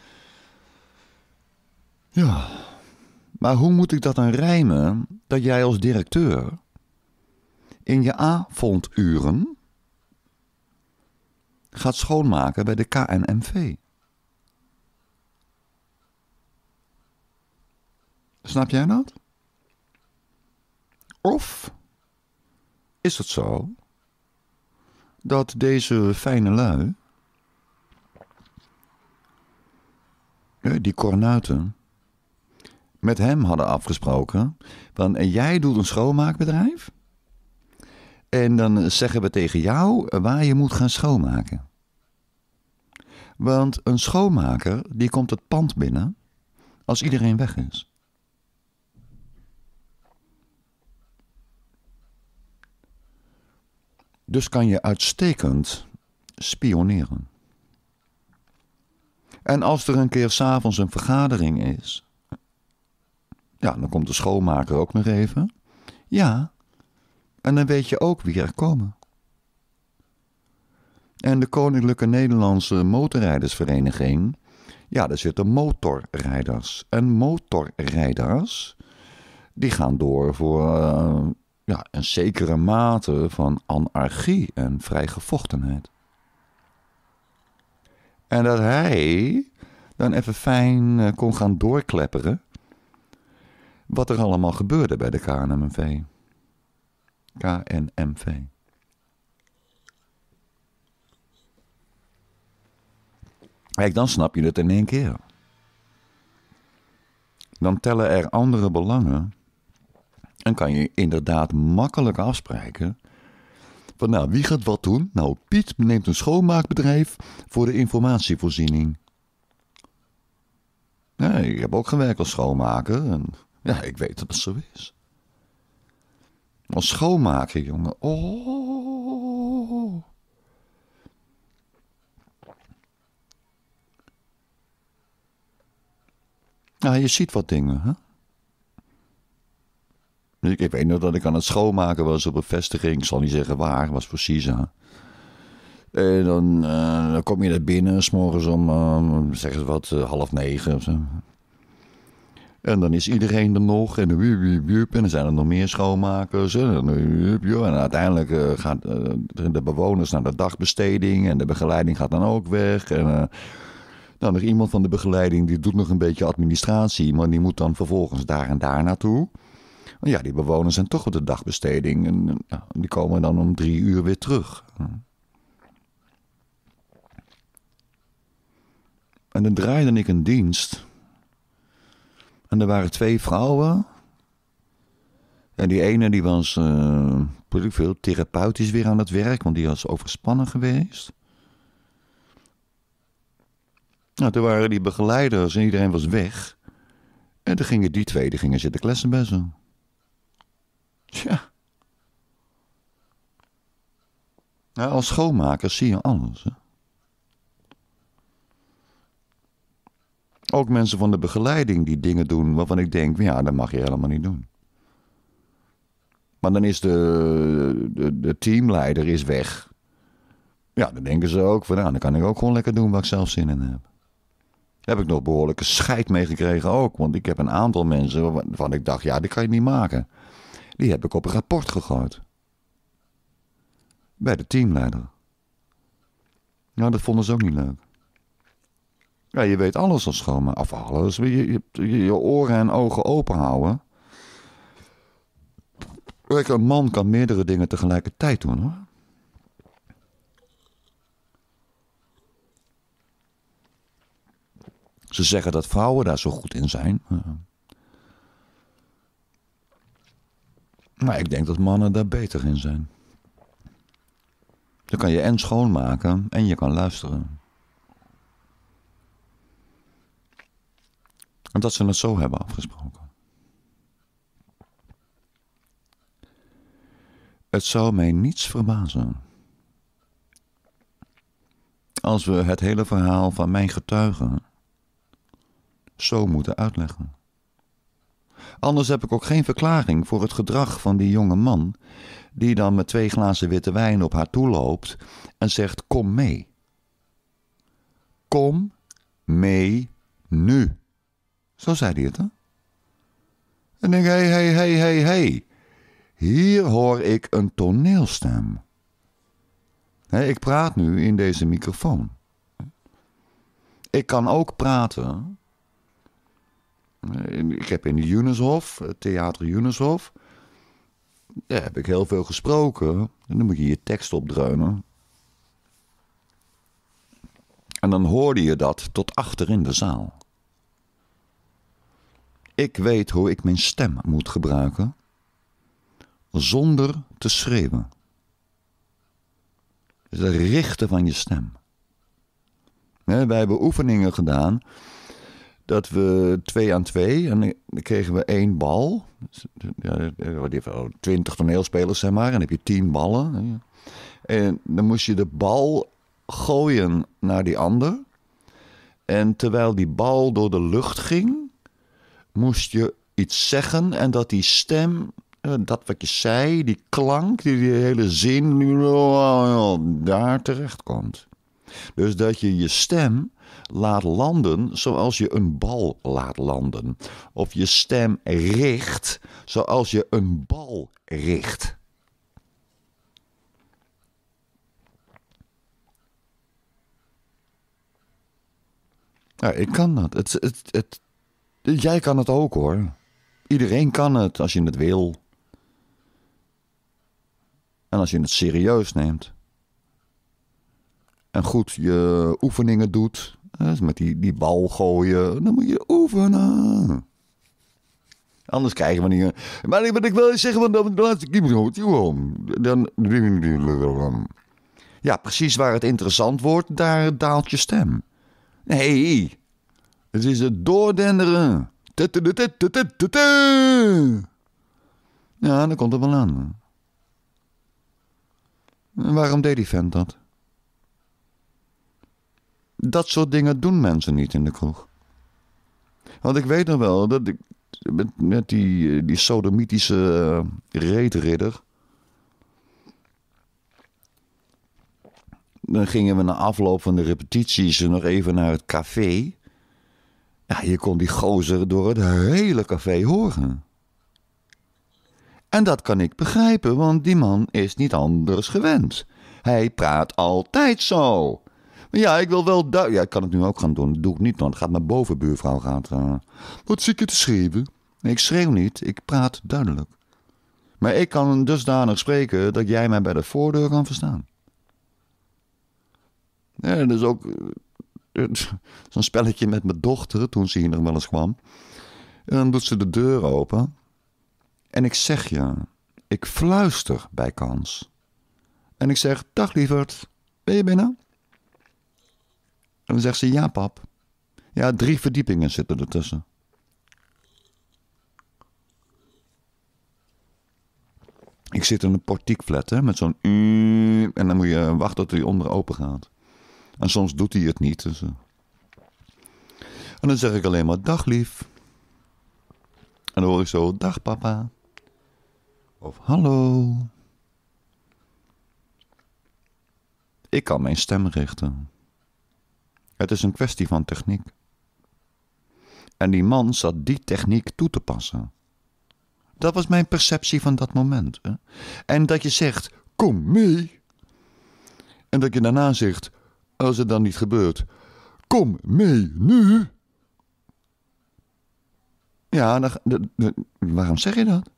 [SPEAKER 1] Ja. Maar hoe moet ik dat dan rijmen dat jij als directeur in je avonduren gaat schoonmaken bij de K N M V? Snap jij dat? Of is het zo dat deze fijne lui, die kornuiten, met hem hadden afgesproken van jij doet een schoonmaakbedrijf en dan zeggen we tegen jou waar je moet gaan schoonmaken. Want een schoonmaker die komt het pand binnen als iedereen weg is. Dus kan je uitstekend spioneren. En als er een keer 's avonds een vergadering is, ja, dan komt de schoonmaker ook nog even. Ja, en dan weet je ook wie er komen. En de Koninklijke Nederlandse Motorrijdersvereniging, ja, daar zitten motorrijders. En motorrijders, die gaan door voor uh, ja, een zekere mate van anarchie en vrijgevochtenheid. En dat hij dan even fijn uh, kon gaan doorklepperen wat er allemaal gebeurde bij de K N M V. K N M V. Kijk, dan snap je het in één keer. Dan tellen er andere belangen en kan je inderdaad makkelijk afspreken van nou, wie gaat wat doen? Nou, Piet neemt een schoonmaakbedrijf voor de informatievoorziening. Nee, ik heb ook gewerkt als schoonmaker en ja, ik weet dat het zo is. Als schoonmaker, jongen. Oh. Nou, je ziet wat dingen, hè? Ik, ik weet nog dat ik aan het schoonmaken was op een vestiging. Ik zal niet zeggen waar, was voor Sisa. En dan, uh, dan kom je er binnen, 's morgens om, uh, zeg eens wat, uh, half negen of zo. En dan is iedereen er nog. En, en dan zijn er nog meer schoonmakers. En, en uiteindelijk uh, gaan uh, de bewoners naar de dagbesteding. En de begeleiding gaat dan ook weg. En uh, dan nog iemand van de begeleiding die doet nog een beetje administratie. Maar die moet dan vervolgens daar en daar naartoe. Ja, die bewoners zijn toch op de dagbesteding. En ja, die komen dan om drie uur weer terug. En dan draaide ik een dienst. En er waren twee vrouwen. En die ene die was, uh, weet ik veel, therapeutisch weer aan het werk. Want die was overspannen geweest. Nou, toen waren die begeleiders en iedereen was weg. En toen gingen die twee, die gingen zitten kletsen bij ze. Tja. Nou, als schoonmaker zie je alles, hè. Ook mensen van de begeleiding die dingen doen waarvan ik denk, ja, dat mag je helemaal niet doen. Maar dan is de, de, de teamleider is weg. Ja, dan denken ze ook van, nou, dan kan ik ook gewoon lekker doen waar ik zelf zin in heb. Daar heb ik nog behoorlijke scheid mee gekregen ook. Want ik heb een aantal mensen waarvan ik dacht, ja, die kan je niet maken. Die heb ik op een rapport gegooid. Bij de teamleider. Nou, dat vonden ze ook niet leuk. Ja, je weet alles als schoonmaker. Of alles. Je, je, je oren en ogen open houden. Kijk, een man kan meerdere dingen tegelijkertijd doen, hoor. Ze zeggen dat vrouwen daar zo goed in zijn. Maar ik denk dat mannen daar beter in zijn. Dan kan je en schoonmaken en je kan luisteren. En dat ze het zo hebben afgesproken. Het zou mij niets verbazen als we het hele verhaal van mijn getuigen zo moeten uitleggen. Anders heb ik ook geen verklaring voor het gedrag van die jonge man die dan met twee glazen witte wijn op haar toe loopt en zegt: kom mee. Kom mee nu. Zo zei hij het, hè? En denk ik, hé, hé, hé, hé, hé. Hier hoor ik een toneelstem. He, ik praat nu in deze microfoon. Ik kan ook praten. Ik heb in de Junushof, het theater Junushof, daar heb ik heel veel gesproken. En dan moet je je tekst opdreunen. En dan hoorde je dat tot achter in de zaal. Ik weet hoe ik mijn stem moet gebruiken zonder te schreeuwen. Dus het richten van je stem. Nee, wij hebben oefeningen gedaan dat we twee aan twee en dan kregen we één bal. Ja, twintig toneelspelers zeg maar en dan heb je tien ballen. En dan moest je de bal gooien naar die ander. En terwijl die bal door de lucht ging, moest je iets zeggen en dat die stem, dat wat je zei, die klank, die, die hele zin, daar terecht komt. Dus dat je je stem laat landen zoals je een bal laat landen. Of je stem richt zoals je een bal richt. Ja, ik kan dat. Het, het, het, jij kan het ook hoor. Iedereen kan het als je het wil. En als je het serieus neemt. En goed je oefeningen doet. Dus met die, die bal gooien. Dan moet je oefenen. Anders krijgen we niet. Maar ik wil zeggen, want dan de laatste keer. Dan. Ja, precies waar het interessant wordt, daar daalt je stem. Nee, het is het doordenderen. Ja, dan komt het wel aan. En waarom deed die vent dat? Dat soort dingen doen mensen niet in de kroeg. Want ik weet nog wel dat ik met, met die, die sodomitische uh, reetridder. Dan gingen we na afloop van de repetities nog even naar het café. Ja, je kon die gozer door het hele café horen. En dat kan ik begrijpen, want die man is niet anders gewend. Hij praat altijd zo. Maar ja, ik wil wel du- Ja, ik kan het nu ook gaan doen. Dat doe ik niet, want gaat mijn bovenbuurvrouw gaat. Uh, wat zit je te schreeuwen? Nee, ik schreeuw niet, ik praat duidelijk. Maar ik kan dusdanig spreken dat jij mij bij de voordeur kan verstaan. Ja, dat is ook uh, zo'n spelletje met mijn dochter, toen ze hier nog wel eens kwam. En dan doet ze de deur open. En ik zeg je, ik fluister bij kans. En ik zeg, dag lieverd, ben je binnen? En dan zegt ze, ja pap. Ja, drie verdiepingen zitten ertussen. Ik zit in een portiekflat, hè, met zo'n... En dan moet je wachten tot hij onder open gaat. En soms doet hij het niet. Dus, uh. En dan zeg ik alleen maar, dag lief. En dan hoor ik zo, dag papa. Of hallo. Ik kan mijn stem richten. Het is een kwestie van techniek. En die man zat die techniek toe te passen. Dat was mijn perceptie van dat moment. Hè? En dat je zegt, kom mee. En dat je daarna zegt, als het dan niet gebeurt, kom mee nu. Ja, dan, de, de, waarom zeg je dat?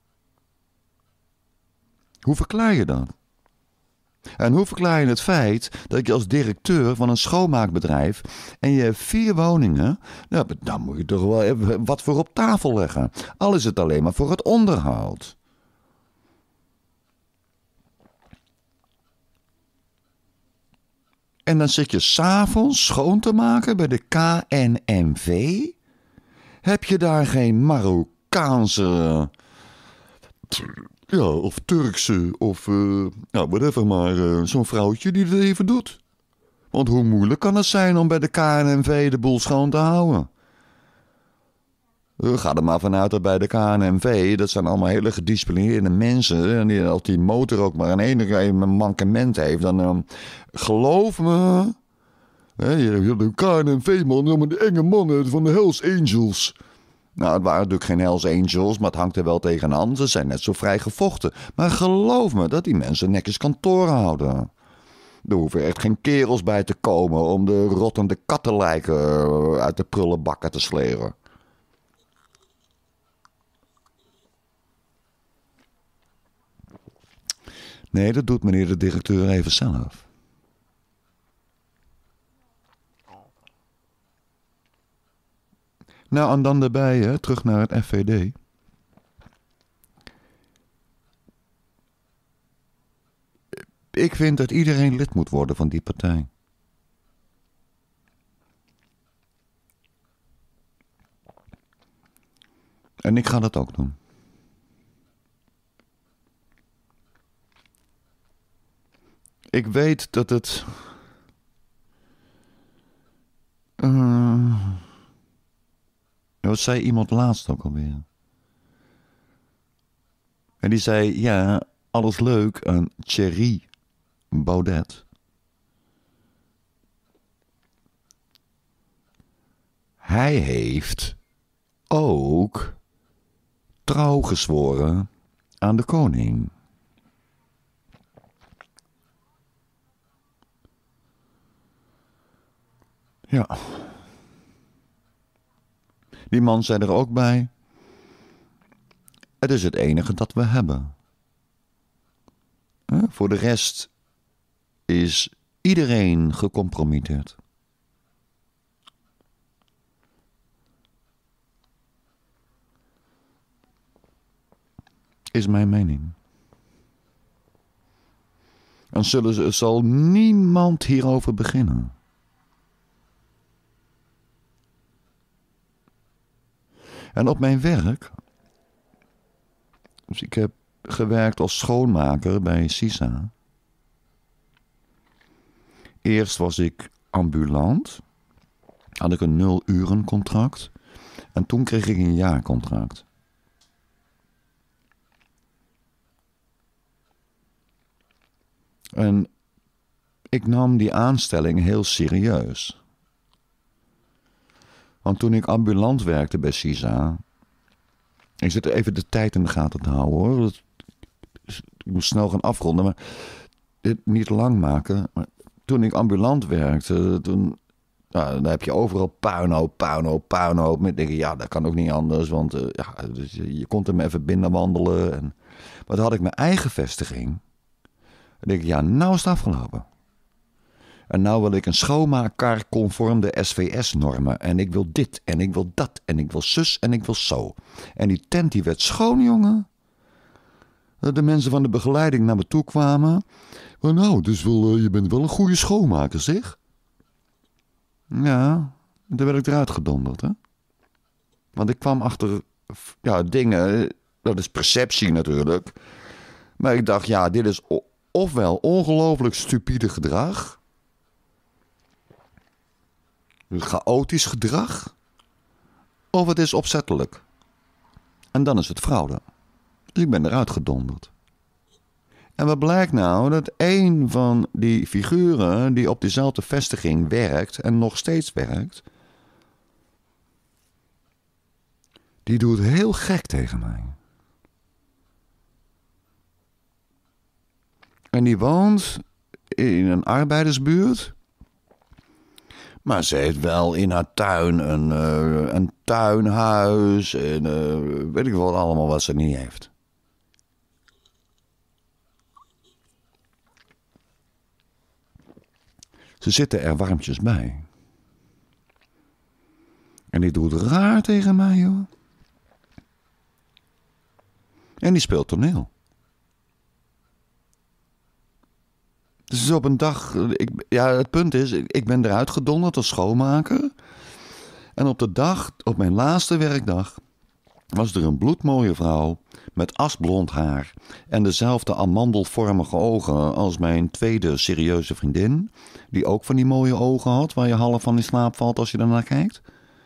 [SPEAKER 1] Hoe verklaar je dat? En hoe verklaar je het feit dat je als directeur van een schoonmaakbedrijf en je hebt vier woningen, nou, dan moet je toch wel even wat voor op tafel leggen. Al is het alleen maar voor het onderhoud. En dan zit je 's avonds schoon te maken bij de K N M V. Heb je daar geen Marokkaanse... Ja, of Turkse, of... Uh, nou, whatever, maar uh, zo'n vrouwtje die het even doet. Want hoe moeilijk kan het zijn om bij de K N M V de boel schoon te houden? Uh, ga er maar vanuit dat bij de K N M V... dat zijn allemaal hele gedisciplineerde mensen... en die, als die motor ook maar een enige mankement heeft... dan uh, geloof me... Hè, je hebt de K N M V-man, maar de enge mannen van de Hells Angels... Nou, het waren natuurlijk geen Hells Angels, maar het hangt er wel tegenaan. Ze zijn net zo vrij gevochten. Maar geloof me dat die mensen netjes kantoor houden. Er hoeven echt geen kerels bij te komen om de rottende kattenlijken uit de prullenbakken te sleren. Nee, dat doet meneer de directeur even zelf. Nou, en dan daarbij, hè, terug naar het F V D. Ik vind dat iedereen lid moet worden van die partij. En ik ga dat ook doen. Ik weet dat het... Uh, wat zei iemand laatst ook alweer? En die zei, ja, alles leuk aan Thierry Baudet. Hij heeft ook trouw gezworen aan de koning. Ja. Die man zei er ook bij. Het is het enige dat we hebben. Voor de rest is iedereen gecompromitteerd. Is mijn mening. Dan zullen ze, zal niemand hierover beginnen. En op mijn werk, dus ik heb gewerkt als schoonmaker bij Sisa. Eerst was ik ambulant, had ik een nul uren contract en toen kreeg ik een jaarcontract. En ik nam die aanstelling heel serieus. Want toen ik ambulant werkte bij Sisa... Ik zit even de tijd in de gaten te houden, hoor. Dat, ik moet snel gaan afronden, maar dit niet te lang maken. Maar toen ik ambulant werkte, toen, nou, dan heb je overal puinhoop, puinhoop, puinhoop. Met denk ik, ja, dat kan ook niet anders, want uh, ja, dus je, je komt er maar even binnen wandelen. En, maar dan had ik mijn eigen vestiging. Dan denk ik, ja, nou is het afgelopen. En nou wil ik een schoonmaakkar conform de S V S-normen. En ik wil dit, en ik wil dat, en ik wil zus, en ik wil zo. En die tent die werd schoon, jongen. De mensen van de begeleiding naar me toe kwamen. Maar nou, dus wel, je bent wel een goede schoonmaker, zeg. Ja, toen werd ik eruit gedonderd, hè. Want ik kwam achter, ja, dingen, dat is perceptie natuurlijk. Maar ik dacht, ja, dit is ofwel ongelooflijk stupide gedrag... chaotisch gedrag, of het is opzettelijk. En dan is het fraude. Dus ik ben eruit gedonderd. En wat blijkt nou? Dat een van die figuren die op diezelfde vestiging werkt en nog steeds werkt, die doet heel gek tegen mij. En die woont in een arbeidersbuurt. Maar ze heeft wel in haar tuin een, uh, een tuinhuis en uh, weet ik wat allemaal wat ze niet heeft. Ze zitten er warmpjes bij. En die doet raar tegen mij, joh. En die speelt toneel. Dus op een dag... Ik, ja, het punt is, ik, ik ben eruit gedonderd als schoonmaker. En op de dag, op mijn laatste werkdag... was er een bloedmooie vrouw met asblond haar... en dezelfde amandelvormige ogen als mijn tweede serieuze vriendin... die ook van die mooie ogen had... waar je half van in slaap valt als je ernaar kijkt.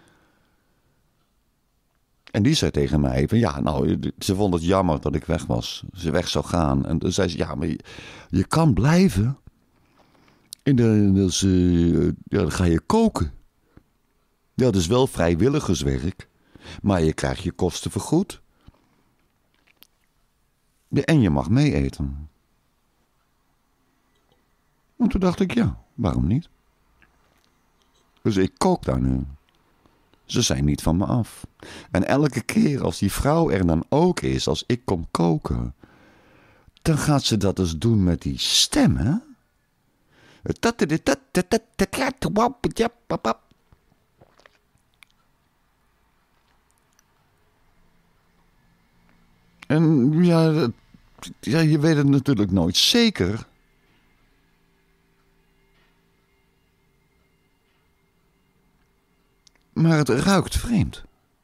[SPEAKER 1] En die zei tegen mij van ja, nou, ze vond het jammer dat ik weg was. Ze weg zou gaan. En toen zei ze, ja, maar je, je kan blijven. En dan, dus, uh, ja, dan ga je koken. Ja, dat is wel vrijwilligerswerk. Maar je krijgt je kosten vergoed. Ja, en je mag mee eten. En toen dacht ik, ja, waarom niet? Dus ik kook daar nu. Ze zijn niet van me af. En elke keer als die vrouw er dan ook is, als ik kom koken... dan gaat ze dat dus doen met die stem, hè? En ja, ja, je weet het natuurlijk nooit zeker... maar het ruikt vreemd.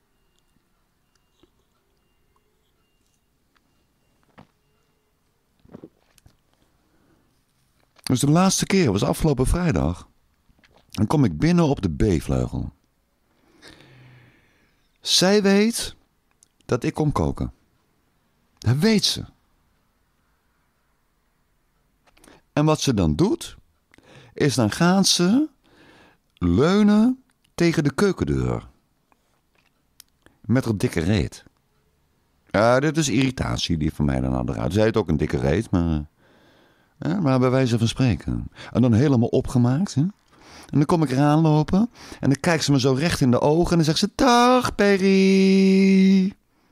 [SPEAKER 1] Dus de laatste keer was afgelopen vrijdag. Dan kom ik binnen op de B-vleugel. Zij weet dat ik kom koken. Dat weet ze. En wat ze dan doet, is dan gaat ze leunen tegen de keukendeur. Met haar dikke reet. Ja, dit is irritatie die van mij dan had eruit. Zij heeft ook een dikke reet, maar... Ja, maar bij wijze van spreken. En dan helemaal opgemaakt. Hè? En dan kom ik eraan lopen. En dan kijkt ze me zo recht in de ogen. En dan zegt ze... Dag, Perry.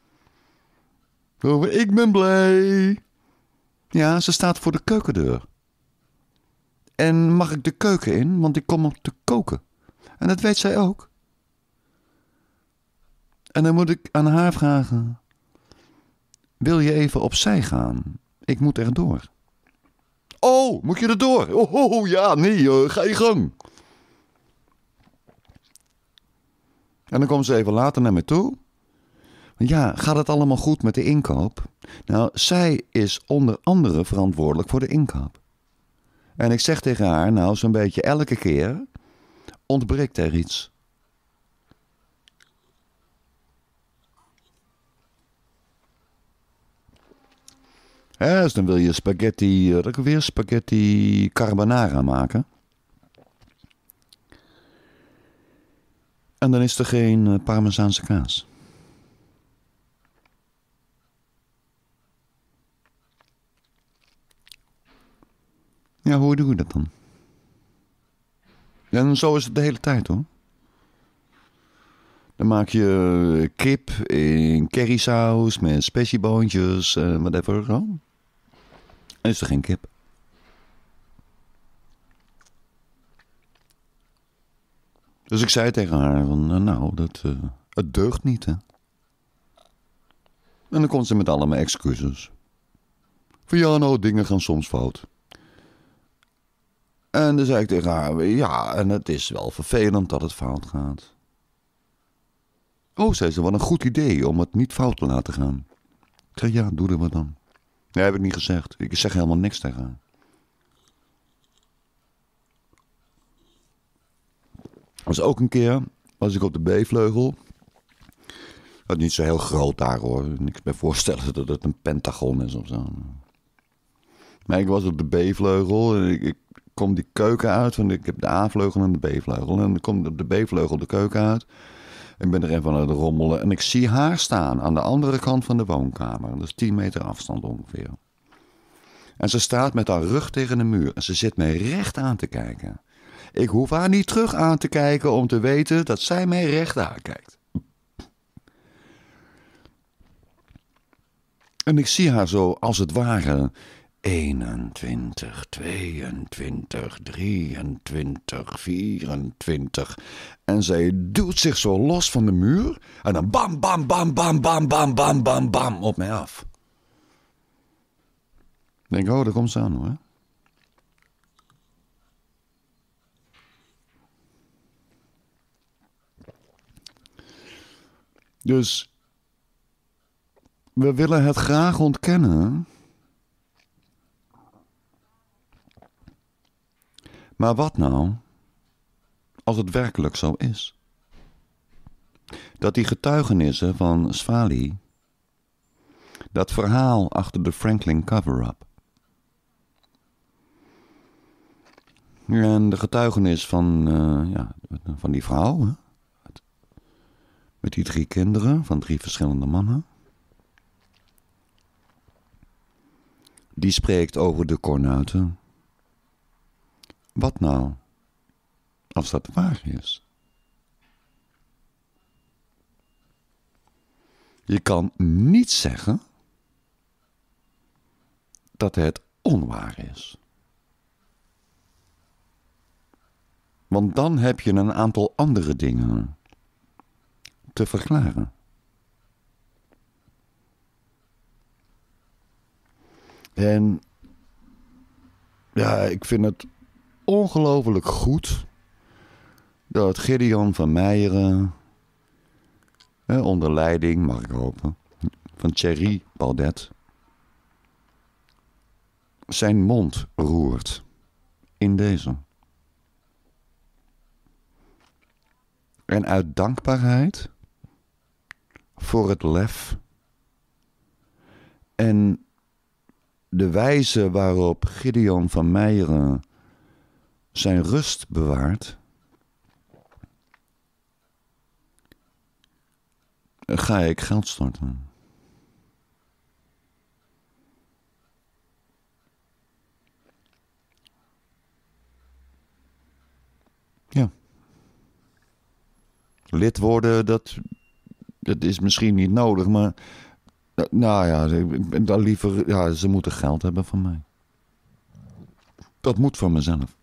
[SPEAKER 1] Oh, ik ben blij. Ja, ze staat voor de keukendeur. En mag ik de keuken in? Want ik kom om te koken. En dat weet zij ook. En dan moet ik aan haar vragen... Wil je even opzij gaan? Ik moet erdoor. Oh, moet je erdoor? Oh, oh, oh ja, nee, uh, ga je gang. En dan komt ze even later naar me toe. Ja, gaat het allemaal goed met de inkoop? Nou, zij is onder andere verantwoordelijk voor de inkoop. En ik zeg tegen haar, nou, zo'n beetje elke keer... ontbreekt er iets. Ja, dus dan wil je spaghetti, uh, weer spaghetti carbonara maken. En dan is er geen uh, Parmezaanse kaas. Ja, hoe doe je dat dan? En zo is het de hele tijd, hoor. Dan maak je kip in currysaus met spessieboontjes en whatever. Oh. En is er geen kip. Dus ik zei tegen haar van, nou, dat, uh, het deugt niet, hè. En dan komt ze met allemaal excuses. Van ja, nou, dingen gaan soms fout. En dan zei ik tegen haar, ja, en het is wel vervelend dat het fout gaat. Oh, zei ze, wat een goed idee om het niet fout te laten gaan. Ik zei, ja, doe er wat dan. Nee, heb ik niet gezegd. Ik zeg helemaal niks tegen haar. Was ook een keer, was ik op de B-vleugel. Dat is niet zo heel groot daar, hoor. Niks bij voorstellen dat het een pentagon is of zo. Maar ik was op de B-vleugel en ik, ik kom die keuken uit. Want ik heb de A-vleugel en de B-vleugel. En dan komt op de B-vleugel de keuken uit. Ik ben er even aan het rommelen. En ik zie haar staan aan de andere kant van de woonkamer. Dat is tien meter afstand ongeveer. En ze staat met haar rug tegen de muur. En ze zit mij recht aan te kijken. Ik hoef haar niet terug aan te kijken om te weten dat zij mij recht aankijkt. En ik zie haar zo als het ware... eenentwintig, tweeëntwintig, drieëntwintig, vierentwintig. En zij duwt zich zo los van de muur. En dan bam, bam, bam, bam, bam, bam, bam, bam, bam op mij af. Ik denk, oh, daar komt ze aan, hoor. Dus we willen het graag ontkennen. Maar wat nou als het werkelijk zo is? Dat die getuigenissen van Svali, dat verhaal achter de Franklin cover-up en de getuigenis van, uh, ja, van die vrouw, hè? Met die drie kinderen van drie verschillende mannen, die spreekt over de kornuiten. Wat nou als dat waar is? Je kan niet zeggen dat het onwaar is. Want dan heb je een aantal andere dingen te verklaren. En ja, ik vind het ongelooflijk goed dat Gideon van Meijeren, eh, onder leiding, mag ik hopen, van Thierry Baudet, zijn mond roert in deze. En uit dankbaarheid voor het lef en de wijze waarop Gideon van Meijeren zijn rust bewaart, ga ik geld storten. Ja. Lid worden, dat, dat is misschien niet nodig, maar nou ja, ik ben dan liever, ja, ze moeten geld hebben van mij. Dat moet van mezelf.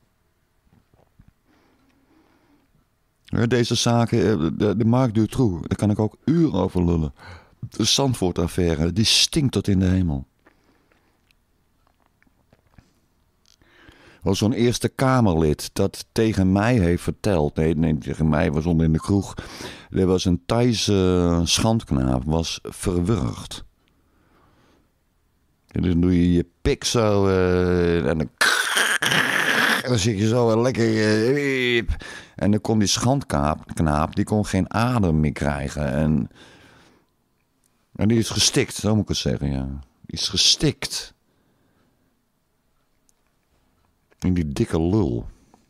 [SPEAKER 1] Deze zaken, de, de Marc Dutroux, daar kan ik ook uren over lullen. De Zandvoort-affaire, die stinkt tot in de hemel. Oh, zo'n Eerste Kamerlid dat tegen mij heeft verteld. Nee, nee, tegen mij was onder in de kroeg. Er was een Thaise schandknaap, was verwurgd. En dan doe je je pik zo uh, en dan, en dan zit je zo lekker. Uh, en dan kon die schandknaap, die kon geen adem meer krijgen. En, en die is gestikt, zo moet ik het zeggen, ja. Die is gestikt. In die dikke lul.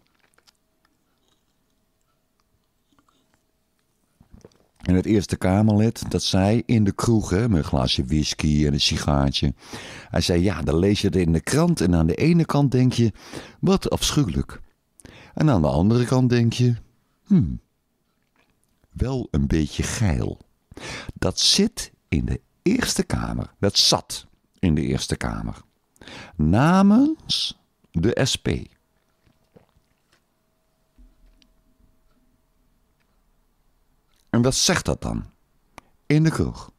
[SPEAKER 1] En het Eerste Kamerlid, dat zei in de kroeg, hè, met een glaasje whisky en een sigaartje. Hij zei, ja, dan lees je het in de krant en aan de ene kant denk je, wat afschuwelijk. En aan de andere kant denk je, hmm, wel een beetje geil. Dat zit in de Eerste Kamer. Dat zat in de Eerste Kamer. Namens de S P. En wat zegt dat dan? In de kroeg.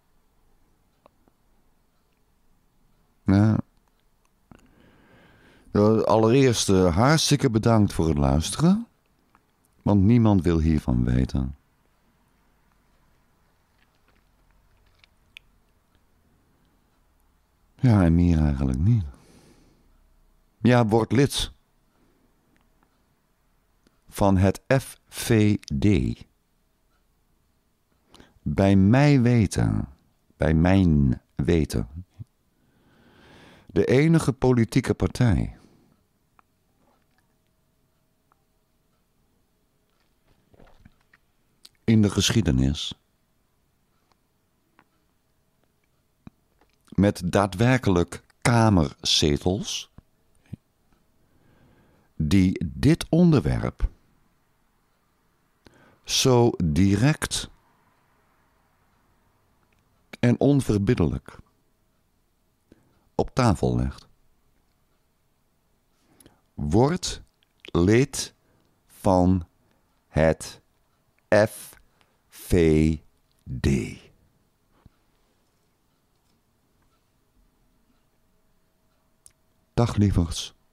[SPEAKER 1] Nou, allereerst uh, hartstikke bedankt voor het luisteren. Want niemand wil hiervan weten. Ja, en meer eigenlijk niet. Ja, word lid van het F V D. Bij mij weten, bij mijn weten, de enige politieke partij in de geschiedenis met daadwerkelijk kamerzetels die dit onderwerp zo direct en onverbiddelijk op tafel legt. Word lid van het F V D. Dag lieverds.